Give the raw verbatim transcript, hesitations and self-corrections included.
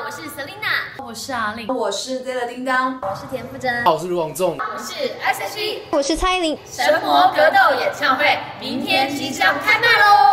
我是 Selina， 我是阿令， 我是 Della 叮当， 我是田馥甄， 我是卢广仲， 我是 S H E， 我是蔡依林。 神魔格斗演唱会明天即将开卖喽！